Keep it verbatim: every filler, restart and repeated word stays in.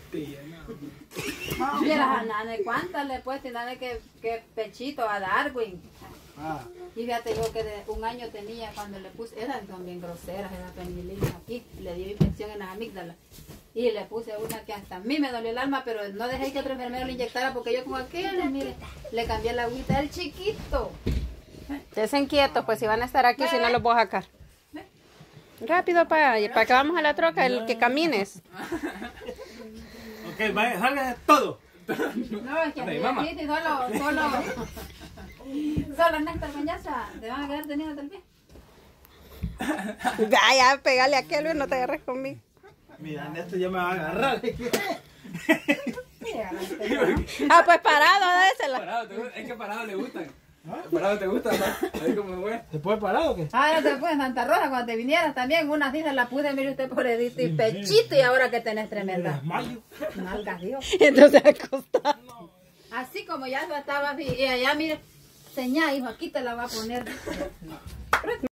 Tía, no. No, mira, Nane, ¿cuántas le he puesto y Nane que, que pechito a Darwin? Ah. Y fíjate yo que de un año tenía cuando le puse, eran también groseras, esas penilinas aquí, le dio infección en las amígdalas. Y le puse una que hasta a mí me dolió el alma, pero no dejé que otro enfermero le inyectara porque yo con aquel, mire, le cambié la agüita del chiquito. Estén quietos, pues si van a estar aquí, si no los voy a sacar. Rápido, para, para que vamos a la troca, el que camines. Ok, vaya, salga todo. No, es que aquí y solo, solo, solo Néstor Peñaza, te van a quedar teniendo del pie. Ya, ya, pegale a aquel, no te agarres conmigo. Mira, Néstor ya me va a agarrar. Ah, pues parado, désela. Parado, te gusta, es que parado le gustan. Parado te gusta, ¿no? Ahí como fue. ¿Se puede parar o qué? Ah, no te puedes, Santa Rosa, cuando te vinieras también, una así se la pude, mire usted por edito y pechito, y ahora que tenés tremenda. Mayo. Nalgas, Dios. Entonces acostado. Así como ya estaba, y allá, mire, señá, hijo, aquí te la va a poner.